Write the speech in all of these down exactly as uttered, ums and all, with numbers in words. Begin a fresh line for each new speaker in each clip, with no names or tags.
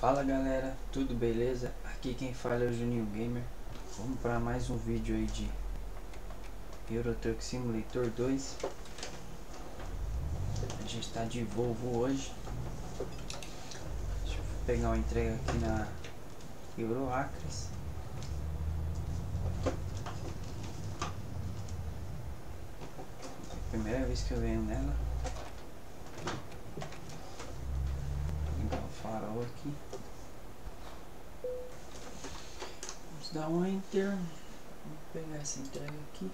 Fala galera, tudo beleza? Aqui quem fala é o Juninho Gamer. Vamos para mais um vídeo aí de Euro Truck Simulator dois. A gente está de Volvo hoje. Deixa eu pegar uma entrega aqui na Euroacres. Primeira vez que eu venho nela. Vou ligar o farol aqui. Vamos dar um enter. Vamos pegar essa entrega aqui.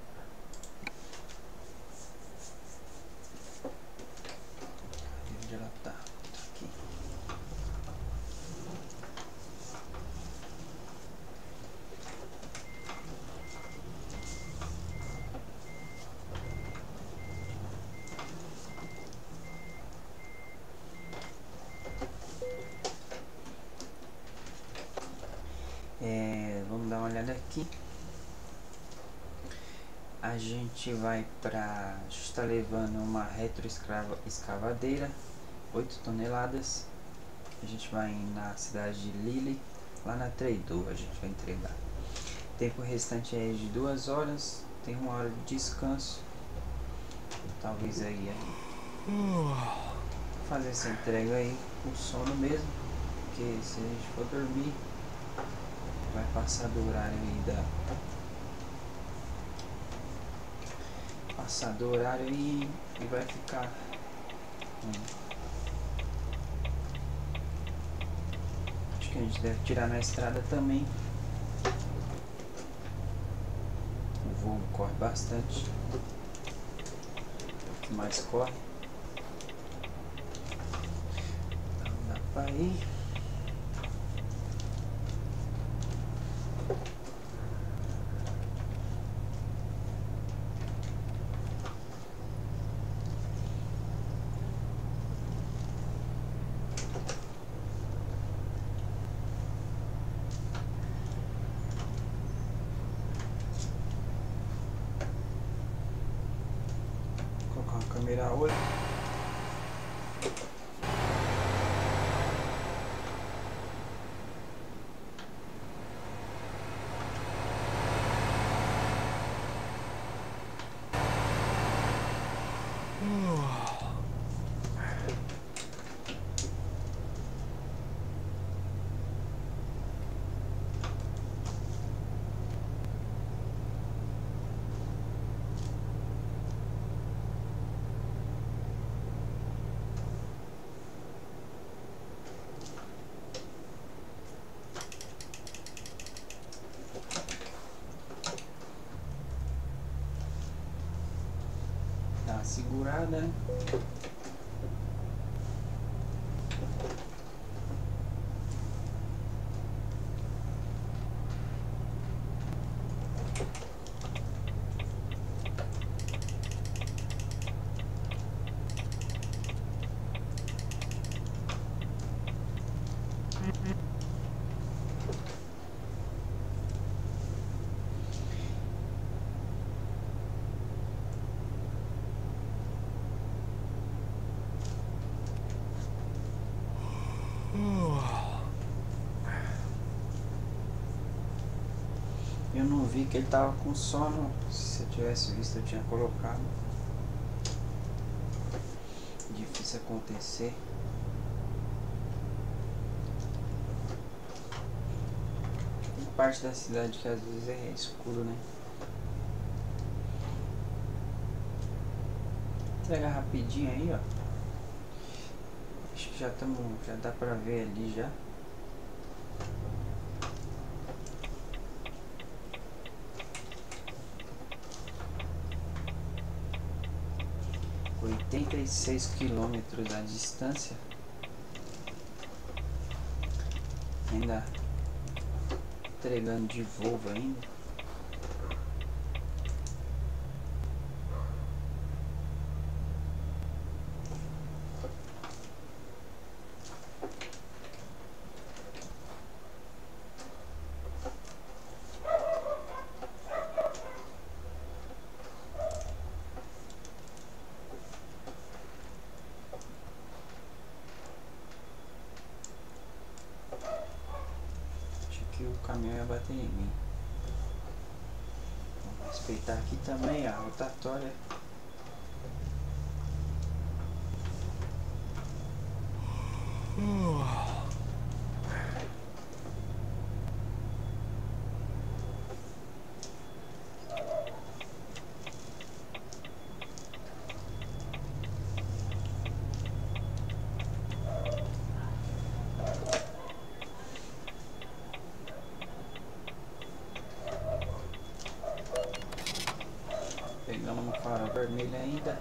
Onde ela tá? Tá aqui. É, vamos dar uma olhada aqui. A gente vai para, a gente está levando uma retroescavadeira, oito toneladas. A gente vai na cidade de Lille, lá na Traidor, a gente vai entregar. Tempo restante é de duas horas, tem uma hora de descanso. Talvez aí, aí fazer essa entrega aí com sono mesmo, porque se a gente for dormir vai passar do horário aí da passar do horário aí e vai ficar hum. Acho que a gente deve tirar na estrada também. O voo corre bastante, o que mais corre. Então dá pra ir. Câmera oito. Dá uma segurada, né? Eu não vi que ele tava com sono. Se eu tivesse visto eu tinha colocado. Difícil acontecer. Tem parte da cidade que às vezes é escuro, né? Entregar rapidinho aí, ó. Acho que já estamos, já dá pra ver ali já. oitenta e seis quilômetros a distância. Ainda entregando de Volvo ainda. caminhão ia bater em mim. Vou respeitar aqui também a rotatória. Pegamos um farol vermelho ainda.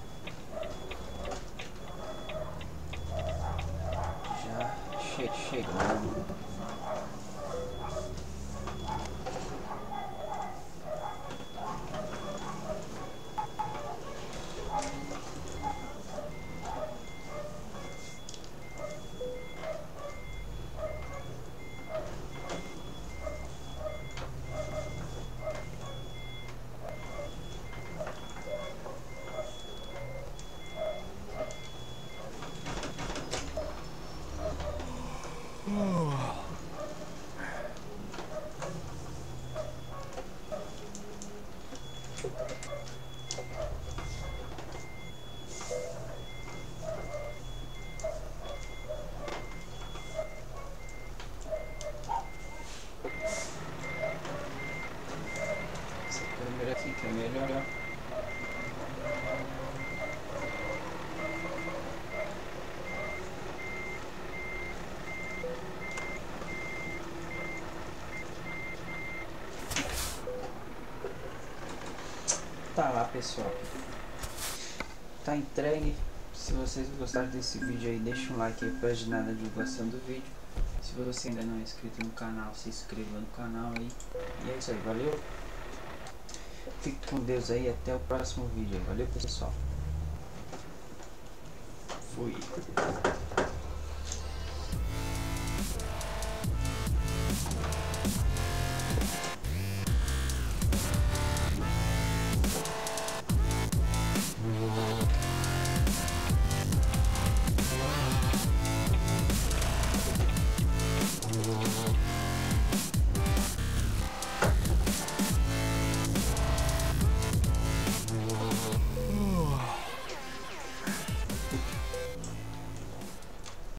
Já che chegamos. Essa câmera aqui que é melhor. Tá lá, pessoal, tá entregue. Se vocês gostaram desse vídeo aí, deixa um like aí pra ajudar na divulgação do vídeo. Se você ainda não é inscrito no canal, se inscreva no canal aí. E é isso aí, valeu? Fique com Deus aí, até o próximo vídeo aí. Valeu, pessoal. Fui.